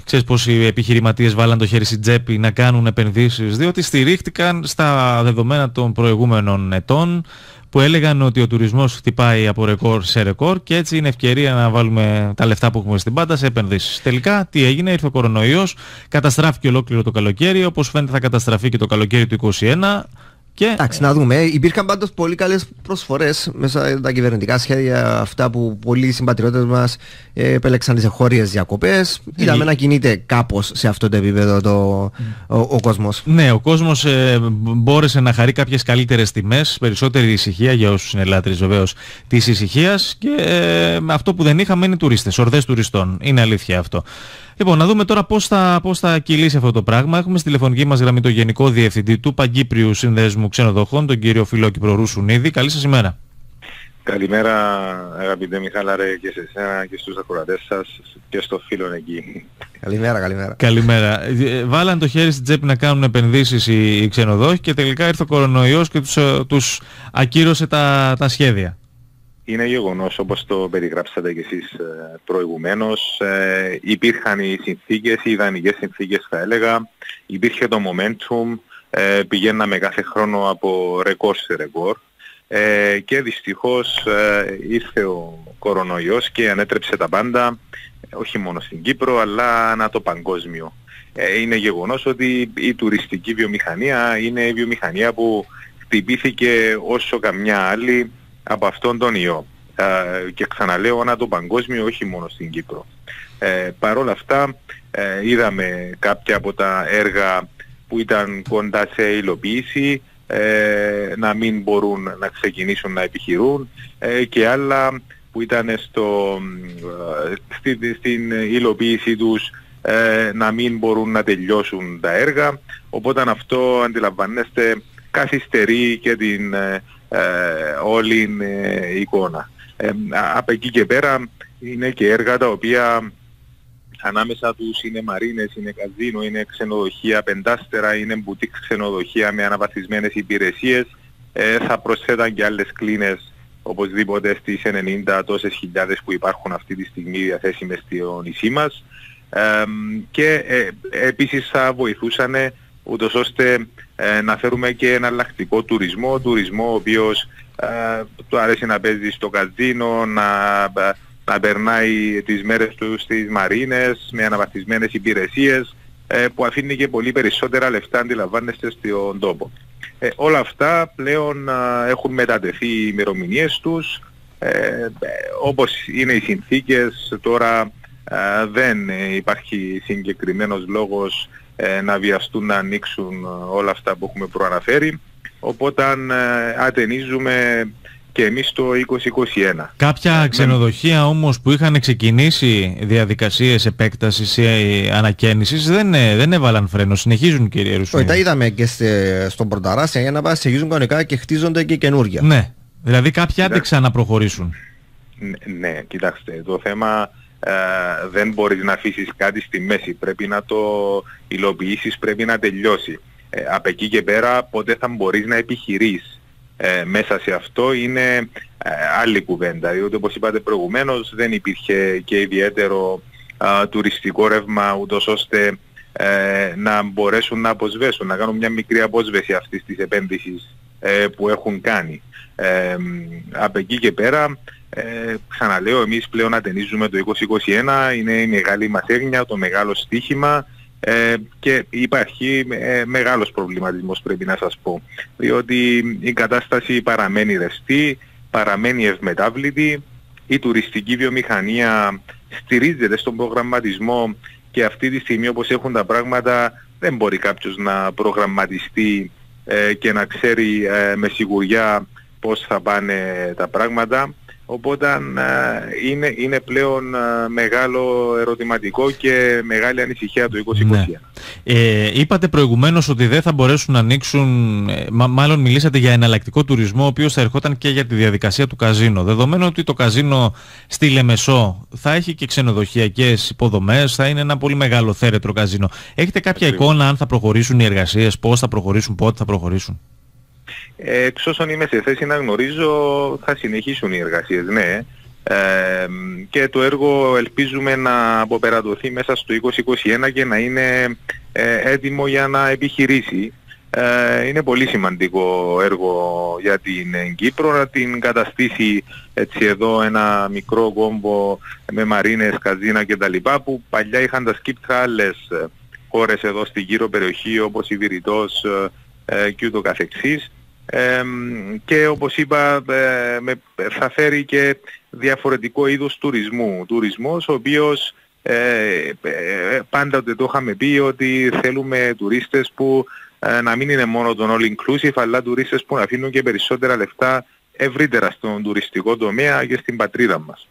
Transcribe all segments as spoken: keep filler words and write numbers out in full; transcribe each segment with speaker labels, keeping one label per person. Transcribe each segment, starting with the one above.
Speaker 1: ξέρεις πως οι επιχειρηματίες βάλαν το χέρι στην τσέπη να κάνουν επενδύσεις, διότι στηρίχτηκαν στα δεδομένα των προηγούμενων ετών που έλεγαν ότι ο τουρισμός χτυπάει από ρεκόρ σε ρεκόρ και έτσι είναι ευκαιρία να βάλουμε τα λεφτά που έχουμε στην πάντα σε επενδύσεις. Τελικά τι έγινε? Ήρθε ο κορονοϊός, καταστράφηκε ολόκληρο το καλοκαίρι, όπως φαίνεται θα καταστραφεί και το καλοκαίρι του είκοσι ένα. Και...
Speaker 2: Εντάξει, να δούμε. Υπήρχαν πάντως πολύ καλές προσφορές μέσα από τα κυβερνητικά σχέδια, αυτά που πολλοί συμπατριώτες μας ε, επέλεξαν τις εγχώριες διακοπές. Mm. Είδαμε να κινείται κάπως σε αυτό το επίπεδο το, ο, ο κόσμος.
Speaker 1: Ναι, ο κόσμος ε, μπόρεσε να χαρεί κάποιες καλύτερες τιμές, περισσότερη ησυχία για όσους είναι λάτρεις βεβαίως της ησυχίας και ε, αυτό που δεν είχαμε είναι τουρίστες, ορδές τουριστών. Είναι αλήθεια αυτό. Λοιπόν, να δούμε τώρα πώς θα, πώς θα κυλήσει αυτό το πράγμα. Έχουμε στη τηλεφωνική μας γραμμή το Γενικό Διευθυντή του Παγκύπριου Συνδέσμου Ξενοδοχών, τον κύριο Φιλόκυπρο Ρουσουνίδη. Καλή σας ημέρα.
Speaker 3: Καλημέρα αγαπητέ Μιχάλαρε και σε εσένα και στους ακροατές σας και στο φίλον εκεί.
Speaker 2: Καλημέρα, καλημέρα.
Speaker 1: Καλημέρα. Βάλαν το χέρι στην τσέπη να κάνουν επενδύσεις οι, οι ξενοδόχοι και τελικά ήρθε ο κορονοϊός και τους, τους ακύρωσε τα, τα σχέδια.
Speaker 3: Είναι γεγονός, όπως το περιγράψατε και εσείς προηγουμένως, ε, υπήρχαν οι συνθήκες, οι ιδανικές συνθήκες θα έλεγα, υπήρχε το momentum, ε, πηγαίναμε κάθε χρόνο από ρεκόρ σε ρεκόρ ε, και δυστυχώς ε, ήρθε ο κορονοϊός και ανέτρεψε τα πάντα, όχι μόνο στην Κύπρο αλλά ανά το παγκόσμιο. Ε, είναι γεγονός ότι η τουριστική βιομηχανία είναι η βιομηχανία που χτυπήθηκε όσο καμιά άλλη από αυτόν τον ιό. Ε, και ξαναλέω ανά το παγκόσμιο, όχι μόνο στην Κύπρο. Ε, Παρ' όλα αυτά ε, είδαμε κάποια από τα έργα που ήταν κοντά σε υλοποίηση ε, να μην μπορούν να ξεκινήσουν να επιχειρούν ε, και άλλα που ήταν στο, ε, στη, στην υλοποίηση τους ε, να μην μπορούν να τελειώσουν τα έργα. Οπότε αυτό αντιλαμβάνεστε καθυστερεί και την ε, ε, όλη ε, εικόνα. Ε, από εκεί και πέρα είναι και έργα τα οποία ανάμεσα τους είναι μαρίνες, είναι καζίνο, είναι ξενοδοχεία πεντάστερα, είναι μπουτίκ ξενοδοχεία με αναβαθμισμένες υπηρεσίες. Ε, θα προσθέταν και άλλες κλίνες οπωσδήποτε στις ενενήντα τόσες χιλιάδες που υπάρχουν αυτή τη στιγμή διαθέσιμες στο νησί μας. Ε, και ε, επίσης θα βοηθούσαν ούτως ώστε ε, να φέρουμε και εναλλακτικό τουρισμό, τουρισμό ο οποίος ε, του αρέσει να παίζει στο καζίνο, να, να περνάει τις μέρες του στις μαρίνες με αναβαθμισμένες υπηρεσίες ε, που αφήνει και πολύ περισσότερα λεφτά αντιλαμβάνεστε στον τόπο. Ε, όλα αυτά πλέον ε, έχουν μετατεθεί οι ημερομηνίες τους, ε, ε, όπως είναι οι συνθήκες τώρα ε, δεν υπάρχει συγκεκριμένος λόγος ε, να βιαστούν να ανοίξουν όλα αυτά που έχουμε προαναφέρει, οπότε ε, ατενίζουμε και εμείς το είκοσι είκοσι ένα.
Speaker 1: Κάποια
Speaker 3: ε,
Speaker 1: ξενοδοχεία όμως που είχαν ξεκινήσει διαδικασίες επέκτασης ή ανακαίνησης δεν, δεν έβαλαν φρένο, συνεχίζουν κύριε Ρουσουνίδη.
Speaker 2: Τα είδαμε και σε, στον Πορταράσια για να πας, συνεχίζουν κανονικά και χτίζονται και καινούργια.
Speaker 1: Ναι, δηλαδή κάποιοι άντεξαν να προχωρήσουν.
Speaker 3: Ναι, ναι, κοιτάξτε, το θέμα ε, δεν μπορείς να αφήσεις κάτι στη μέση, πρέπει να το υλοποιήσεις, πρέπει να τελειώσει. Ε, από εκεί και πέρα ποτέ θα μπορείς να επιχειρείς. Ε, μέσα σε αυτό είναι ε, άλλη κουβέντα, διότι όπως είπατε προηγουμένως δεν υπήρχε και ιδιαίτερο α, τουριστικό ρεύμα ούτως ώστε ε, να μπορέσουν να αποσβέσουν, να κάνουν μια μικρή απόσβεση αυτής της επένδυσης ε, που έχουν κάνει. Ε, από εκεί και πέρα ε, ξαναλέω, εμείς πλέον ατενίζουμε το είκοσι είκοσι ένα, είναι η μεγάλη μας έγνοια, το μεγάλο στοίχημα. Ε, και υπάρχει ε, μεγάλος προβληματισμός, πρέπει να σας πω, διότι η κατάσταση παραμένει ρευστή, παραμένει ευμετάβλητη, η τουριστική βιομηχανία στηρίζεται στον προγραμματισμό και αυτή τη στιγμή όπως έχουν τα πράγματα δεν μπορεί κάποιος να προγραμματιστεί ε, και να ξέρει ε, με σιγουριά πώς θα πάνε τα πράγματα. Οπότε ε, είναι, είναι μάλλον ε, μεγάλο ερωτηματικό και μεγάλη ανησυχία του είκοσι είκοσι ένα.
Speaker 1: Ναι. Ε, είπατε προηγουμένως ότι δεν θα μπορέσουν να ανοίξουν, ε, μα, μάλλον μιλήσατε για εναλλακτικό τουρισμό ο οποίος θα ερχόταν και για τη διαδικασία του καζίνο. Δεδομένου ότι το καζίνο στη Λεμεσό θα έχει και ξενοδοχειακές υποδομές, θα είναι ένα πολύ μεγάλο θέρετρο καζίνο. Έχετε κάποια Ακριβώς. εικόνα αν θα προχωρήσουν οι εργασίες, πώς θα προχωρήσουν, πότε θα προχωρήσουν?
Speaker 3: Εξ όσων είμαι σε θέση να γνωρίζω θα συνεχίσουν οι εργασίες, ναι. Ε, και το έργο ελπίζουμε να αποπερατωθεί μέσα στο είκοσι είκοσι ένα και να είναι ε, έτοιμο για να επιχειρήσει. Ε, είναι πολύ σημαντικό έργο για την Κύπρο να την καταστήσει έτσι εδώ ένα μικρό κόμβο με μαρίνες, καζίνα κτλ. Που παλιά είχαν τα σκύπτρα άλλες χώρες εδώ στην γύρω περιοχή όπως η Βηρητός ε, και ούτω καθεξής. Ε, και όπως είπα ε, με, θα φέρει και διαφορετικό είδος τουρισμού. Τουρισμός ο οποίος ε, ε, πάντα το είχαμε πει ότι θέλουμε τουρίστες που ε, να μην είναι μόνο τον all inclusive, αλλά τουρίστες που να αφήνουν και περισσότερα λεφτά ευρύτερα στον τουριστικό τομέα και στην πατρίδα μας.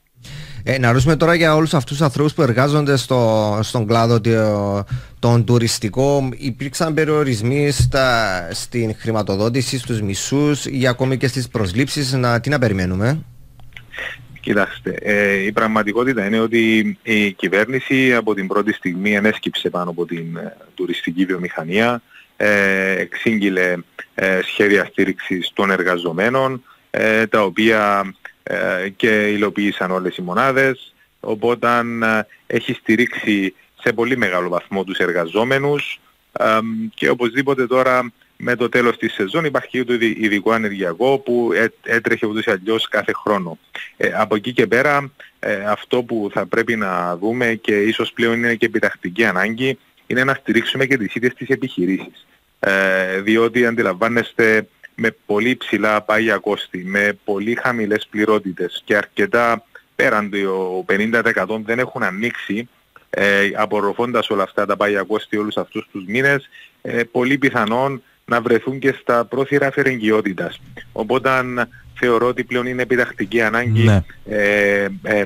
Speaker 2: Ε, να ρωτήσουμε τώρα για όλους αυτούς τους ανθρώπους που εργάζονται στο, στον κλάδο τον τουριστικό. Υπήρξαν περιορισμοί στα, στην χρηματοδότηση, στους μισούς ή ακόμη και στις προσλήψεις. Να, τι να περιμένουμε?
Speaker 3: Κοιτάξτε, ε, η πραγματικότητα είναι ότι η κυβέρνηση από την πρώτη στιγμή ενέσκυψε πάνω από την ε, τουριστική βιομηχανία, ε, εξήγηλε ε, σχέδια στήριξης των εργαζομένων, ε, τα οποία ε, και υλοποίησαν όλες οι μονάδες, οπότε ε, έχει στηρίξει σε πολύ μεγάλο βαθμό τους εργαζόμενους ε, και οπωσδήποτε τώρα με το τέλος της σεζόν υπάρχει το ειδικό ανεργιακό που έτρεχε ούτως ή αλλιώς κάθε χρόνο. Ε, από εκεί και πέρα ε, αυτό που θα πρέπει να δούμε και ίσως πλέον είναι και επιτακτική ανάγκη είναι να στηρίξουμε και τις ίδιες τις επιχειρήσεις. Ε, διότι αντιλαμβάνεστε με πολύ ψηλά πάγια κόστη, με πολύ χαμηλές πληρότητες και αρκετά πέραν το πενήντα τοις εκατό δεν έχουν ανοίξει, ε, απορροφώντας όλα αυτά τα πάγια κόστη όλους αυτούς τους μήνες, ε, πολύ πιθανόν να βρεθούν και στα πρόθυρα φερεγγιότητας. Οπότε θεωρώ ότι πλέον είναι επιτακτική ανάγκη ναι. ε, ε,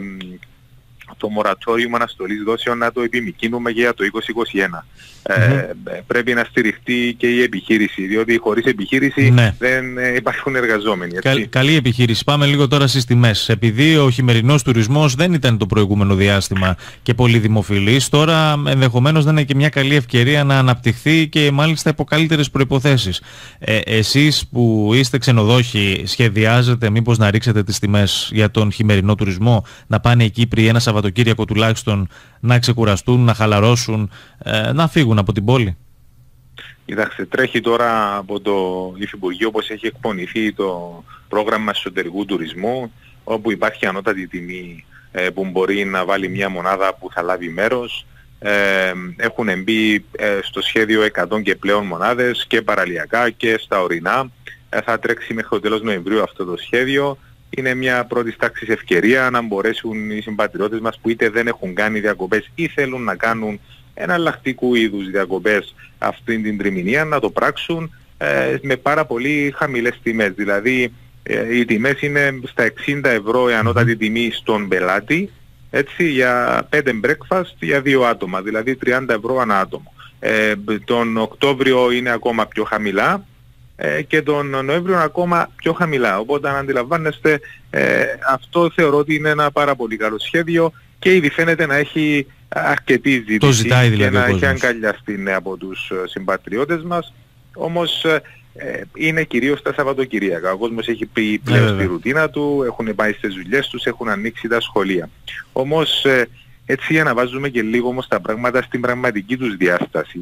Speaker 3: το μορατόριο αναστολής δόσεων να το επιμικρύνουμε για το είκοσι είκοσι ένα. Mm-hmm. Ε, πρέπει να στηριχτεί και η επιχείρηση, διότι χωρίς επιχείρηση ναι. δεν ε, υπάρχουν εργαζόμενοι.
Speaker 1: Κα, καλή επιχείρηση. Πάμε λίγο τώρα στις τιμές. Επειδή ο χειμερινός τουρισμός δεν ήταν το προηγούμενο διάστημα και πολύ δημοφιλής, τώρα ενδεχομένως δεν είναι και μια καλή ευκαιρία να αναπτυχθεί και μάλιστα υπό καλύτερες προϋποθέσεις. Ε, εσείς που είστε ξενοδόχοι, σχεδιάζετε μήπως να ρίξετε τις τιμές για τον χειμερινό τουρισμό, να πάνε οι Κύπροι ένα Σαββατοκύριακο τουλάχιστον να ξεκουραστούν, να χαλαρώσουν, ε, να φύγουν από την πόλη?
Speaker 3: Κοιτάξτε, τρέχει τώρα από το Υφυπουργείο όπως έχει εκπονηθεί το πρόγραμμα εσωτερικού τουρισμού, όπου υπάρχει ανώτατη τιμή ε, που μπορεί να βάλει μια μονάδα που θα λάβει μέρος. Ε, έχουν μπει ε, στο σχέδιο εκατό και πλέον μονάδες και παραλιακά και στα ορεινά. Ε, θα τρέξει μέχρι το τέλος Νοεμβρίου αυτό το σχέδιο. Είναι μια πρώτης τάξης ευκαιρία να μπορέσουν οι συμπατριώτες μας που είτε δεν έχουν κάνει διακοπές ή θέλουν να κάνουν εναλλακτικού είδους διακοπές αυτήν την τριμηνία να το πράξουν ε, με πάρα πολύ χαμηλές τιμές. Δηλαδή ε, οι τιμές είναι στα εξήντα ευρώ η ανώτατη τιμή στον πελάτη, έτσι, για πέντε breakfast για δύο άτομα, δηλαδή τριάντα ευρώ ανά άτομο. Ε, τον Οκτώβριο είναι ακόμα πιο χαμηλά και τον Νοέμβριο ακόμα πιο χαμηλά. Οπότε αν αντιλαμβάνεστε ε, αυτό θεωρώ ότι είναι ένα πάρα πολύ καλό σχέδιο και ήδη φαίνεται να έχει αρκετή ζήτηση. Το ζητάει δηλαδή και να έχει αγκαλιαστεί από τους συμπατριώτες μας. Όμως ε, είναι κυρίως τα Σαββατοκυριακά. Ο κόσμος έχει πει πλέον στη ρουτίνα του, έχουν πάει στις δουλειές τους, έχουν ανοίξει τα σχολεία. Όμως ε, έτσι για να βάζουμε και λίγο όμως τα πράγματα στην πραγματική τους διάσταση,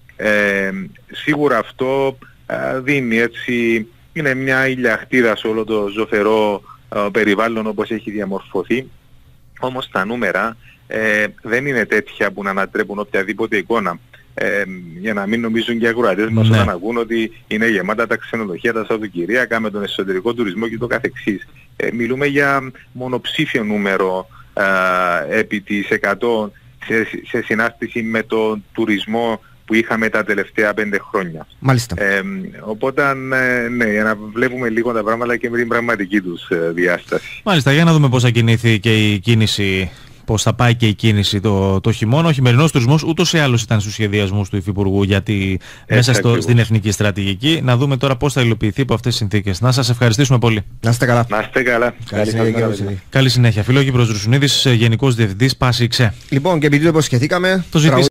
Speaker 3: ε, σίγουρα αυτό δίνει έτσι, είναι μια ηλιαχτίδα σε όλο το ζωφερό ε, περιβάλλον όπως έχει διαμορφωθεί. Όμως τα νούμερα ε, δεν είναι τέτοια που να ανατρέπουν οποιαδήποτε εικόνα. Ε, για να μην νομίζουν και οι ακροατές μας ναι. όταν ακούν ότι είναι γεμάτα τα ξενοδοχεία, τα Σαββατοκυριακά με τον εσωτερικό τουρισμό και το καθεξής. Ε, μιλούμε για μονοψήφιο νούμερο ε, επί της εκατό σε, σε συνάρτηση με τον τουρισμό που είχαμε τα τελευταία πέντε χρόνια.
Speaker 2: Μάλιστα.
Speaker 3: Ε, οπότε, ναι, για να βλέπουμε λίγο τα πράγματα και με την πραγματική τους ε, διάσταση.
Speaker 1: Μάλιστα, για να δούμε πώς θα κινηθεί και η κίνηση, πώς θα πάει και η κίνηση το, το χειμώνα. Ο χειμερινός τουρισμός ούτως ή άλλως ήταν στους σχεδιασμούς του Υφυπουργού, γιατί έτσι μέσα στο, στην εθνική στρατηγική. Να δούμε τώρα πώς θα υλοποιηθεί από αυτές τις συνθήκες. Να σας ευχαριστήσουμε πολύ.
Speaker 2: Να είστε καλά.
Speaker 3: Να είστε καλά.
Speaker 2: Καλή συνέχεια.
Speaker 1: Καλή συνέχεια. Φιλόγυπρος Ρουσουνίδης, Γενικός Διευθυντής ΠΑΣΙ ΞΕ.
Speaker 2: Λοιπόν, και επειδή το υποσχεθήκαμε,
Speaker 1: το